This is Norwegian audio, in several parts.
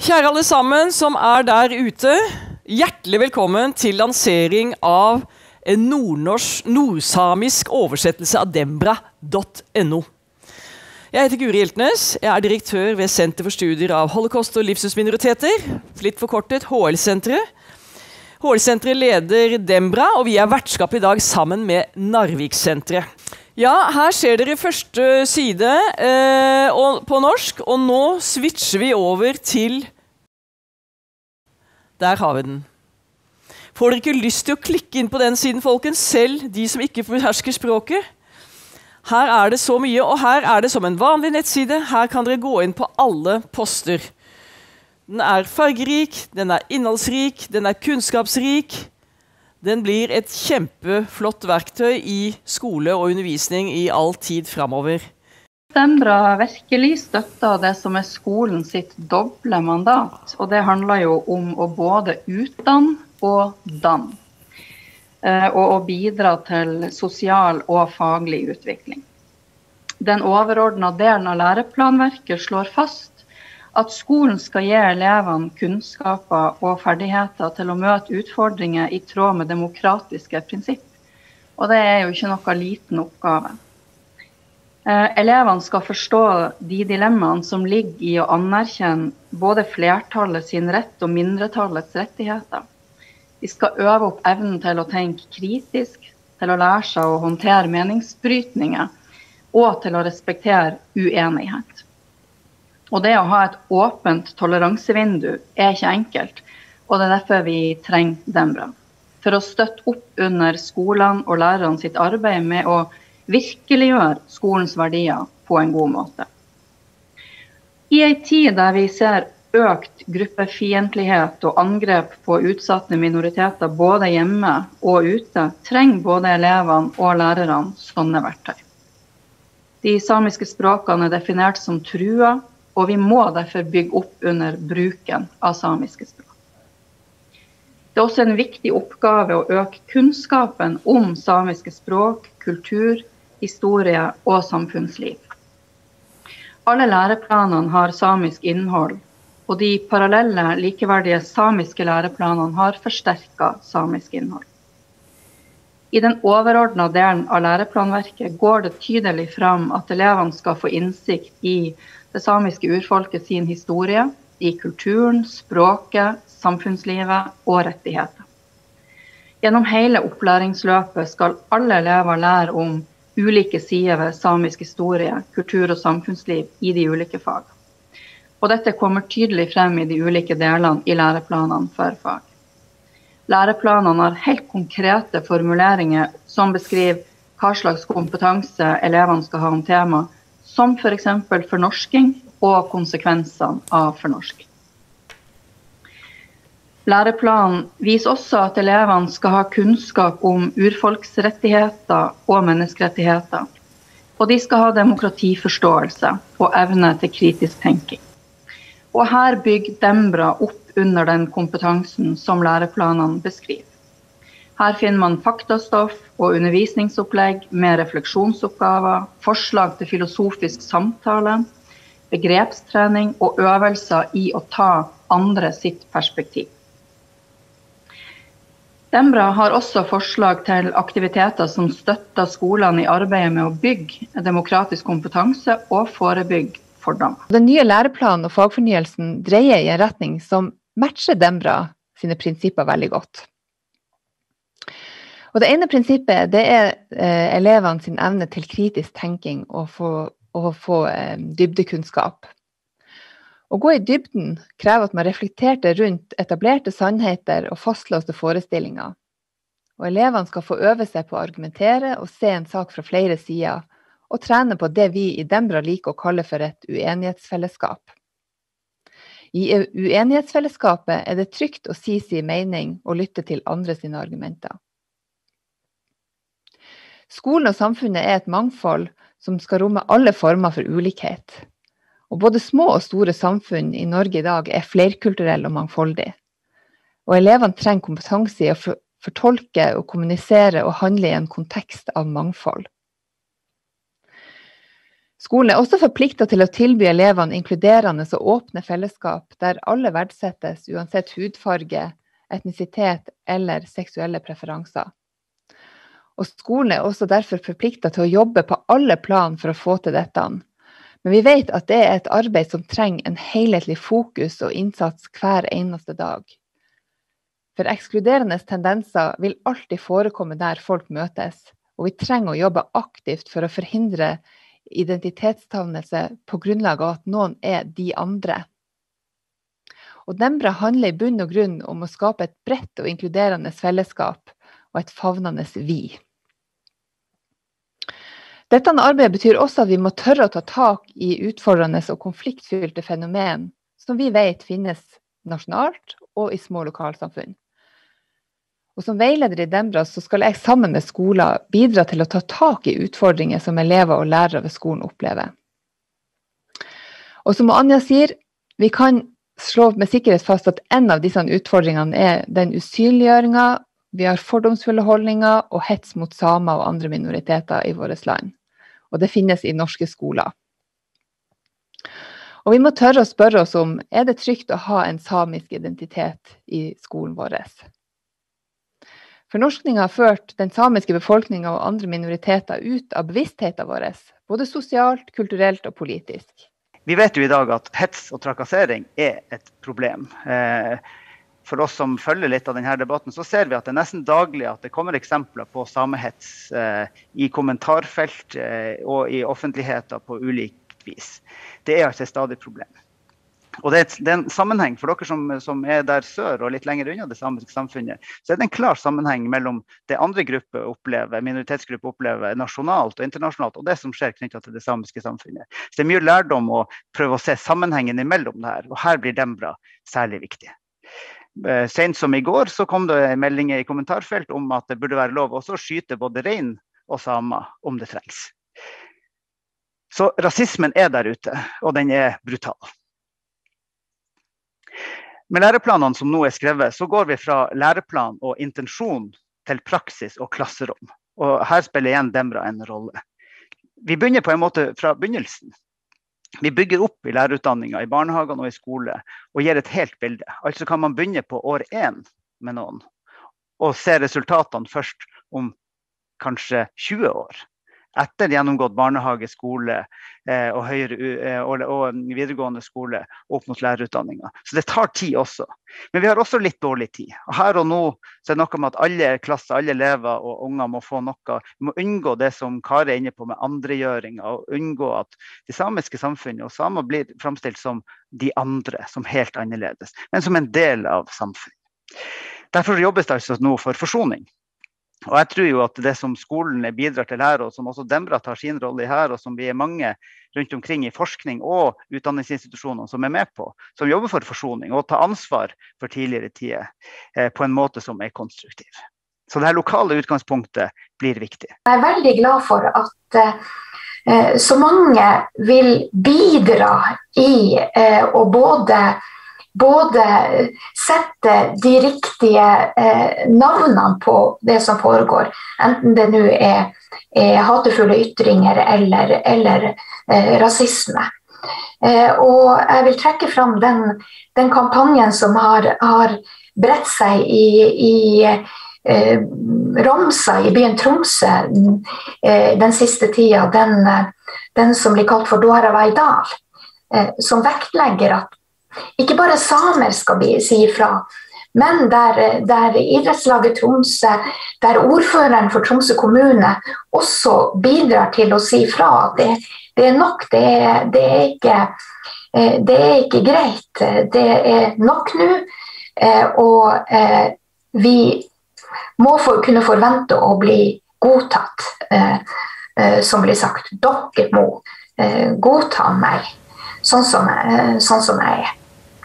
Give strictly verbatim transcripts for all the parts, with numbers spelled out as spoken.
Kjære alle sammen som er der ute, hjertelig velkommen til lansering av en nordnorsk, nordsamisk oversettelse av dembra punktum no. Jeg heter Guri Hjeltnes, jeg er direktør ved Senter for studier av holocaust og livssynsminoriteter, litt forkortet H L-senteret. H L-senteret leder Dembra, og vi er vertskap i dag sammen med Narvik-senteret. Ja, her ser dere første side eh, og, på norsk, og nå switcher vi over til... Der har vi den. Får dere ikke lyst til å klikke inn på den siden, folkens, selv de som ikke behersker språket? Her er det så mye, og her er det som en vanlig nettside. Her kan dere gå inn på alle poster. Den er fargerik, den er innholdsrik, den er kunnskapsrik. Den blir et kjempeflott verktøy i skole og undervisning i all tid fremover. Dembra virkelig støtter det som er skolen sitt doble mandat, og det handler jo om å både utdanne og danne, og å bidra til sosial og faglig utvikling. Den overordnede delen av læreplanverket slår fast at skolen skal gi elevene kunnskaper og ferdigheter til å møte utfordringer i tråd med demokratiske prinsipp. Og det er jo ikke noe liten oppgave. Eh, elevene skal forstå de dilemmaene som ligger i å anerkjenne både flertallet sin rett og mindretallets rettigheter. De skal øve opp evnen til å tenke kritisk, til å lære seg å håndtere meningsbrytninger, og til å respektere uenighet. Og det å ha et åpent toleransevindu er ikke enkelt, og det er derfor vi trenger Dembra. For å støtte opp under skolene og lærerne sitt arbeid med å virkeliggjøre skolens verdier på en god måte. I en tid der vi ser økt gruppefiendtlighet og angrep på utsatte minoriteter både hjemme og ute, trenger både elevene og lærerne sånne verktøy. De samiske språkene er definert som trua, og vi må derfor bygge opp under bruken av samiske språk. Det er også en viktig oppgave å øke kunnskapen om samiske språk, kultur, historie og samfunnsliv. Alle læreplanene har samisk innhold, og de parallelle, likeverdige samiske læreplanene har forsterket samisk innhold. I den overordnede delen av læreplanverket går det tydelig fram at elevene skal få innsikt i det samiske urfolket sin historie, i kulturen, språket, samfunnslivet og rettigheter. Gjennom hele opplæringsløpet skal alle elever lære om ulike sider ved samisk historie, kultur og samfunnsliv i de ulike fagene. Og dette kommer tydelig frem i de ulike delene i læreplanene for fag. Læreplanene har helt konkrete formuleringer som beskriver hva slags kompetanse elevene skal ha om tema, som for eksempel fornorsking og konsekvensene av fornorsking. Læreplanen viser også at elevene skal ha kunnskap om urfolksrettigheter og menneskerettigheter, og de skal ha demokratiforståelse og evne til kritisk tenking. Og her bygger Dembra opp under den kompetansen som læreplanene beskriver. Her finner man faktastoff og undervisningsopplegg med refleksjonsoppgaver, forslag til filosofisk samtale, begrepstrening og øvelser i å ta andre sitt perspektiv. Dembra har også forslag til aktiviteter som støtter skolene i arbeidet med å bygge demokratisk kompetanse og forebygge fordommer. Den nye læreplanen og fagfornyelsen dreier i en retning som matcher Dembra sine prinsipper veldig godt. Og det ene prinsippet det er eh, elevene sin evne til kritisk tenking og få, og få eh, dybdekunnskap. Å gå i dybden krever at man reflekterte rundt etablerte sannheter og fastlåste forestillinger. Og elevene skal få øve seg på å argumentere og se en sak fra flere sider, og trene på det vi i Dembra liker å kalle for et uenighetsfellesskap. I uenighetsfellesskapet er det trygt å si sin mening og lytte til andre sine argumenter. Skolen og samfunnet er et mangfold som skal romme alle former for ulikhet. Og både små og store samfunn i Norge i dag er flerkulturelle og mangfoldige. Og elevene trenger kompetanse i å fortolke og kommunisere og handle i en kontekst av mangfold. Skolen er også forpliktet til å tilby elevene inkluderende og åpne fellesskap, der alle verdsettes uansett hudfarge, etnisitet eller seksuelle preferanser. Og skolen er også derfor forpliktet til å jobbe på alle plan for å få til dette. Men vi vet at det er et arbeid som trenger en helhetlig fokus og innsats hver eneste dag. For ekskluderende tendenser vil alltid forekomme der folk møtes, og vi trenger å jobbe aktivt for å forhindre identitetstavnelse på grunnlag av at noen er de andre. Og Dembra handler i bunn og grunn om å skape et bredt og inkluderende fellesskap og et favnende vi. Dette arbeidet betyr også at vi må tørre å ta tak i utfordrende og konfliktfylte fenomen som vi vet finnes nasjonalt og i små lokalsamfunn. Og som veileder i Dembra så skal jeg sammen med skoler bidra til å ta tak i utfordringer som elever og lærere ved skolen opplever. Og som Anja sier, vi kan slå med sikkerhet fast at en av disse utfordringene er den usynliggjøringen, vi har fordomsfulle holdninger og hets mot samer og andre minoriteter i vårt land. Og det finnes i norske skoler. Og vi må tørre å spørre oss om, er det trygt å ha en samisk identitet i skolen vår? Fornorskningen har ført den samiske befolkningen og andre minoriteter ut av bevisstheten vår, både sosialt, kulturelt og politisk. Vi vet jo i dag at hets og trakassering er et problem. For oss som følger litt av denne debatten, så ser vi at det er nesten daglig at det kommer eksempler på samehets i kommentarfelt og i offentligheter på ulikt vis. Det er altså et stadig problem. Og det er, et, det er en sammenheng for dere som, som er der sør og litt lenger unna det samiske samfunnet, så er det en klar sammenheng mellom det andre grupper opplever, minoritetsgrupper opplever nasjonalt og internasjonalt, og det som skjer knyttet til det samiske samfunnet. Så det er mye lærdom å prøve å se sammenhengen imellom det her, og her blir Dembra særlig viktig. Sent som i går så kom det meldinger i kommentarfelt om at det burde være lov også å skyte både rein og samer om det trengs. Så rasismen er der ute, og den er brutal. Med læreplanene som nå er skrevet, så går vi fra læreplan og intensjon til praksis og klasserom. Og her spiller igjen Dembra en rolle. Vi begynner på en måte fra begynnelsen. Vi bygger opp i lærerutdanningen, i barnehagene og i skole, og gir et helt bilde. Altså kan man begynne på år én med noen, og se resultatene først om kanskje tjue år. Etter gjennomgått barnehage, skole eh, og, høyere, eh, og, og videregående skole opp mot lærerutdanningen. Så det tar tid også. Men vi har også litt dårlig tid. Og her og nå så er det noe med at alle klasser, alle elever og unger må få noe. Vi må unngå det som Kari er inne på med andregjøring, og unngå at de samiske samfunnet og samer blir fremstilt som de andre, som helt annerledes, men som en del av samfunnet. Derfor jobbes det altså nå for forsoning. Og jeg tror jo at det som skolen bidrar til her, og som også Dembra tar sin rolle i her, og som vi er mange rundt omkring i forskning og utdanningsinstitusjoner som er med på, som jobber for forsoning og tar ansvar for tidligere tider eh, på en måte som er konstruktiv. Så det her lokale utgangspunktet blir viktig. Jeg er veldig glad for at eh, så mange vil bidra i eh, å både både sette de riktige eh, navnene på det som foregår, enten det nå er, er hatefulle ytringer eller, eller eh, rasisme. Eh, og jeg vil trekke fram den, den kampanjen som har, har bredt seg i, i eh, Romsa i byen Tromsø eh, den siste tida, den, den som blir kalt for Dora Vaidal, eh, som vektlegger at ikke bare samer skal bli, si ifra, men der, der idrettslaget Tromsø, der ordføreren for Tromsø kommune også bidrar til å si ifra at det, det er nok, det er, det, er ikke, det er ikke greit, det er nok nå, og vi må for, kunne forvente å bli godtatt, som blir sagt, dere må godta meg, sånn som, sånn som jeg er.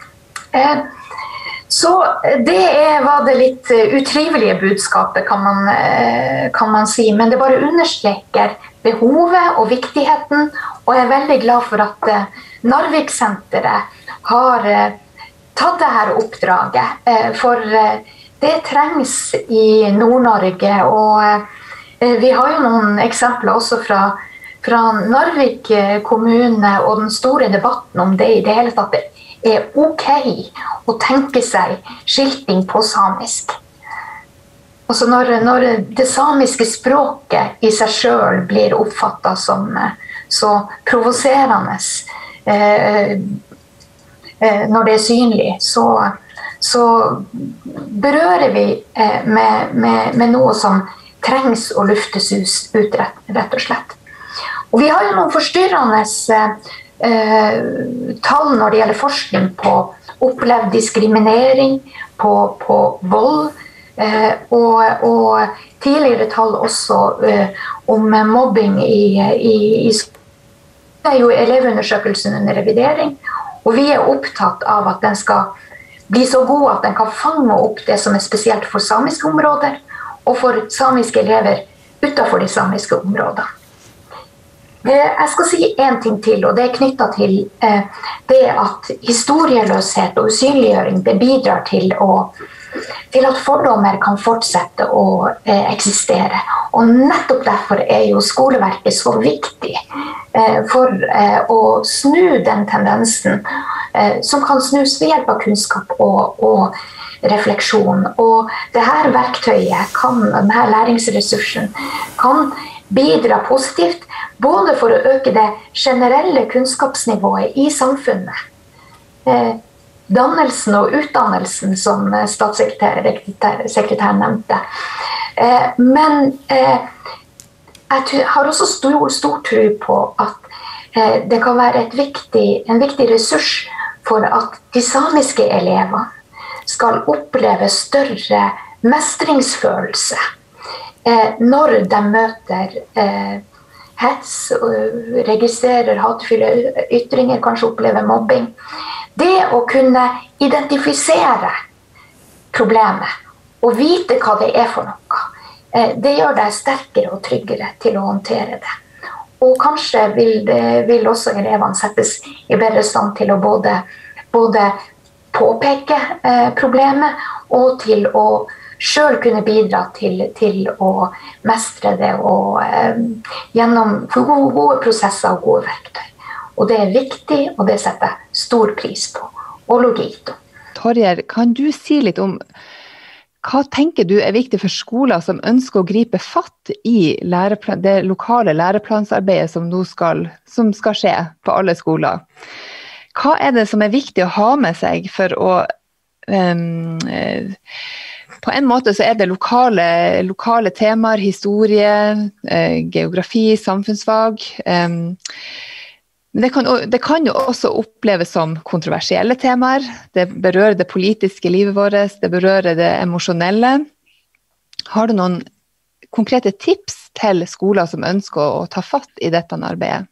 Så det var det litt utrivelige budskapet, kan man, kan man si, men det bare understreker behovet og viktigheten, og jeg er veldig glad for at Narvik-senteret har tatt det her oppdraget, for det trengs i Nord-Norge, og vi har jo noen eksempler også fra fra Narvik kommune og den store debatten om det i det hele tatt er ok å tenke seg skilting på samisk. Altså når, når det samiske språket i seg selv blir oppfattet som så provoserende eh, eh, når det er synlig, så, så berører vi eh, med, med, med noe som trengs å luftes ut, rett, rett og slett. Og vi har jo noen forstyrrende eh, tall når det gjelder forskning på opplevd diskriminering, på, på vold, eh, og, og tidligere tall også eh, om mobbing i, i, i skolen. Det er jo elevundersøkelsen under revidering, og vi er opptatt av at den skal bli så god at den kan fange opp det som er spesielt for samiske områder, og for samiske elever utenfor de samiske områdene. Jeg skal si en ting til, og det er knyttet til eh, det at historieløshet og usynliggjøring det bidrar til, å, til at fordommer kan fortsette å eh, eksistere. Og nettopp derfor er jo skoleverket så viktig eh, for eh, å snu den tendensen eh, som kan snus ved hjelp av kunnskap og, og refleksjon. Og dette verktøyet, kan, denne læringsressursen, kan bidra positivt både for å øke det generelle kunnskapsnivået i samfunnet. Eh, dannelsen og utdannelsen, som statssekretæren nevnte. Eh, men eh, jeg har også stor, stor tro på at eh, det kan være et viktig, en viktig ressurs for at de samiske elevene skal oppleve større mestringsfølelse eh, når de møter eh, hets, registrerer hatefulle ytringer, kanskje opplever mobbing. Det å kunne identifisere problemet og vite hva det er for noe, eh, det gjør deg sterkere og tryggere til å håndtere det. Og kanskje vil, det, vil også elevene settes i bedre stand til å både, både påpeke eh, problemet og til å selv kunne bidra til, til å mestre det og eh, gjennom gode, gode prosesser og gode verktøy. Og det er viktig, og det setter jeg stor pris på. Og logito. Torjer, kan du si litt om hva tenker du er viktig for skoler som ønsker å gripe fatt i læreplan, det lokale læreplansarbeidet som nå skal, som skal skje på alle skoler? Hva er det som er viktig å ha med seg for å um, på en måte så er det lokale, lokale temaer, historie, eh, geografi, samfunnsfag. Eh, men det kan, det kan jo også oppleves som kontroversielle temaer. Det berører det politiske livet vårt, det berører det emosjonelle. Har du noen konkrete tips til skoler som ønsker å ta fatt i dette arbeidet?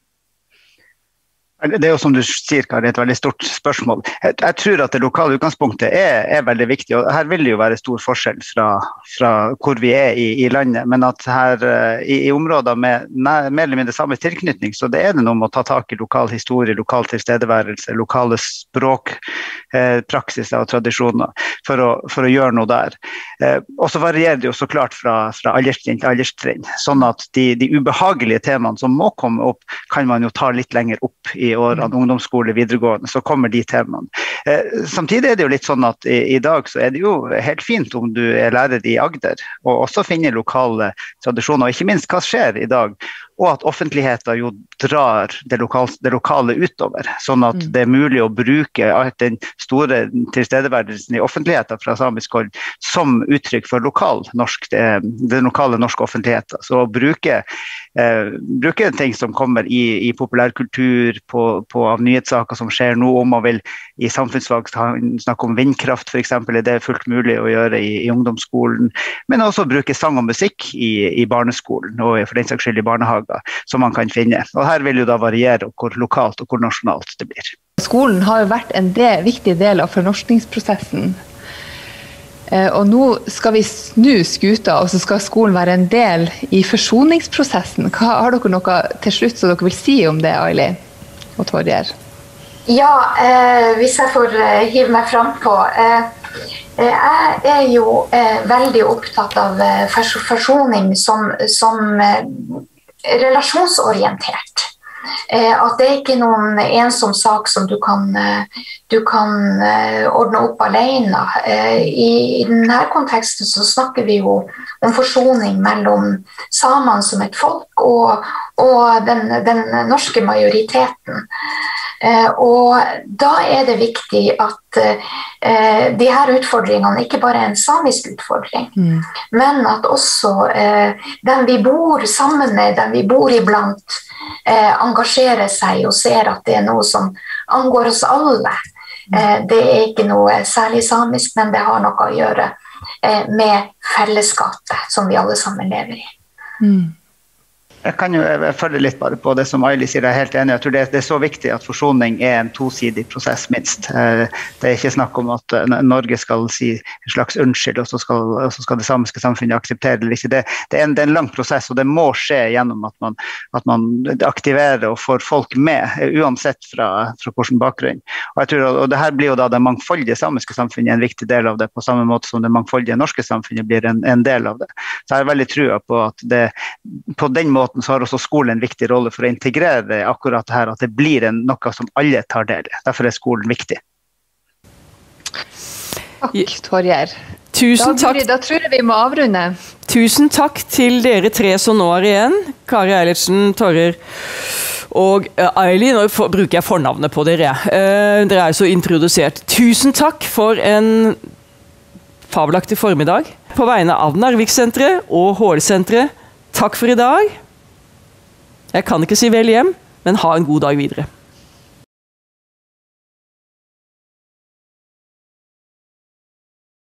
Det er jo som du sier, Kari, et veldig stort spørsmål. Jeg, jeg tror at det lokale utgangspunktet er, er veldig viktig, og her vil det jo være stor forskjell fra, fra hvor vi er i, i landet, men at her i, i områder med mer eller mindre samme tilknytning, så det er det noe med å ta tak i lokal historie, lokal tilstedeværelse, lokale språk, eh, praksiser og tradisjoner for å, for å gjøre noe der. Eh, og så varierer det jo så klart fra, fra alderstrinn til alderstrinn, sånn at de, de ubehagelige temaene som må komme opp, kan man jo ta litt lenger opp i årene, ungdomsskole, videregående, så kommer de temaene. Eh, samtidig er det jo litt sånn at i, i dag så er det jo helt fint om du er lærer i Agder, og også finner lokale tradisjoner, og ikke minst hva skjer i dag, og at offentligheten jo drar det lokale, det lokale utover, sånn at det er mulig å bruke den store tilstedeværelsen i offentligheten fra samisk hold som uttrykk for lokal norsk, det, det lokale norske offentligheten. Så å bruke, eh, bruke ting som kommer i, i populærkultur, på, på av nyhetssaker som skjer nå, om man vil i samfunnsfag snakke om vindkraft for eksempel, er det fullt mulig å gjøre i, i ungdomsskolen, men også bruke sang og musikk i, i barneskolen, og for den saks skyld i barnehagen, som man kan finne. Og her vil jo da variere hvor lokalt og hvor nasjonalt det blir. Skolen har jo vært en del, viktig del av fornorskningsprosessen. Eh, og nå skal vi snu skuta, og så skal skolen være en del i forsoningsprosessen. Hva, har dere noe til slutt som dere vil si om det, Aili og Torjer? Ja, eh, hvis jeg får eh, hive meg frem på. Eh, jeg er jo eh, veldig opptatt av eh, forsoning som, som eh, relasjonsorientert. Eh, at det er ikke noen ensom sak som du kan, du kan uh, ordne opp alene. Eh, i, I denne konteksten så snakker vi jo om forsoning mellom samene som et folk og, og den, den norske majoriteten. Eh, og da er det viktig at eh, de her utfordringene ikke bare er en samisk utfordring, mm. men at også eh, den vi bor sammen med, den vi bor iblant, eh, engasjerer seg og ser at det er noe som angår oss alle. Eh, det er ikke noe særlig samisk, men det har noe å gjøre eh, med fellesskapet som vi alle sammen lever i. Mm. Jeg kan jo jeg følge litt bare på det som Aili sier, jeg er helt enig. Jeg tror det, det er så viktig at forsoning er en tosidig prosess, minst. Det er ikke snakk om at Norge skal si en slags unnskyld, og så skal, og så skal det samiske samfunnet akseptere det eller ikke. Det, det, er en, det er en lang prosess, og det må skje gjennom at man, at man aktiverer og får folk med, uansett fra, fra hvilken bakgrunn. Og jeg tror, og det her blir jo da det mangfoldige samiske samfunnet en viktig del av det, på samme måte som det mangfoldige norske samfunnet blir en, en del av det. Så jeg har veldig trua på at det, på den måten så har også skolen en viktig rolle for å integrere akkurat det her, at det blir en, noe som alle tar del i. Derfor er skolen viktig. Takk, Torjer. Tusen da, takk. Da tror jeg vi må avrunde. Tusen takk til dere tre som nå er igjen. Kari Eilertsen, Torjer og Aili. Nå bruker jeg fornavnet på dere. Uh, dere er så introdusert. Tusen takk for en fabelaktig formiddag. På vegne av Narviksenteret og H L-senteret, takk for i dag. Jeg kan ikke si vel hjem, men ha en god dag videre.